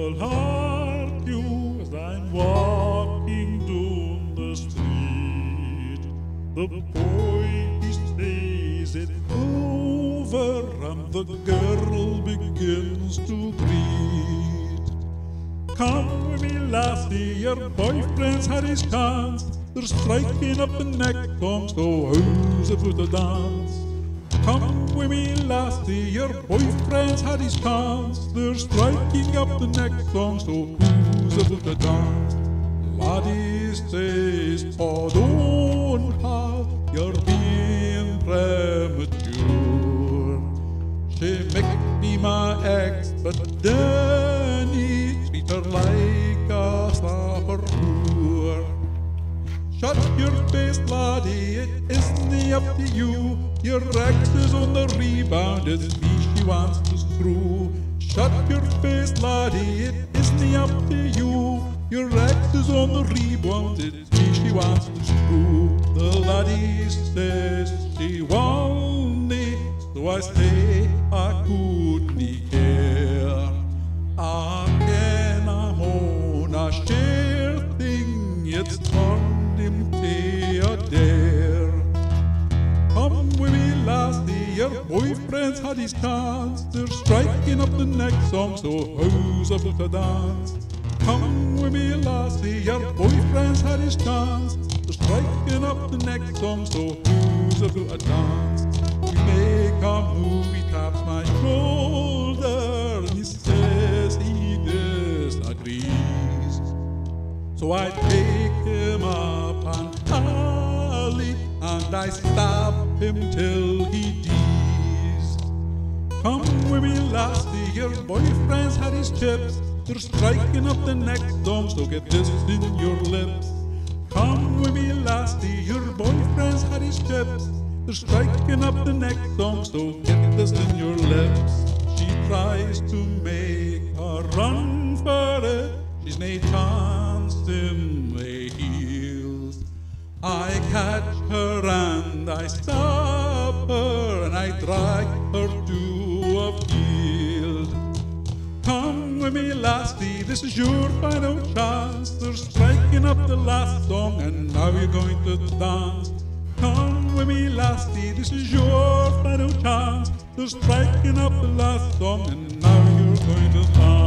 will hurt you as I'm walking down the street. The boy, he says it's over, and the girl begins to greet. Come with me, lassie, your boyfriend's had his chance. They're striking up the neck song, so who's about to dance? Come with me, lassie, your boyfriend's had his chance. They're striking up the neck song, so who's about to dance? Laddie says, oh, don't have, you're being premature. She make me my ex, but then he treat her like a supper whore. Shut your face, laddie, it isn't up to you. Your ex is on the rebound, it's me she wants to screw. Shut your face, laddie, it isn't up to you. Your ex is on the rebound, it's me she wants to screw. The laddie says she want me, so I say I couldn't care. Again I'm on a sheer thing, it's turned him to a dare. Come with me, lassie, your boyfriend's had his chance. They're striking up the next song, so who's about to dance? Come with me, lassie, your boyfriend's had his chance. They're striking up the next song, so who's about to dance? We make a move, he taps my shoulder, and he says he disagrees. So I take him up an alley, and I stab him till he dies. Come with me, lassie, your boyfriend's had his chips. They're striking up the next song, so get this in your lips. Come with me, lassie, your boyfriend's had his chips. They're striking up the next song, so get this in your lips. She tries to make a run for it, she's no chance in the heels. I catch her and I stop her, and I drag her to a field. Come with me, lassie, this is your final chance. They're striking up the last song, and now you're going to dance. Come with me, lassie, this is your final chance. They're striking up the last song, and now you're going to dance.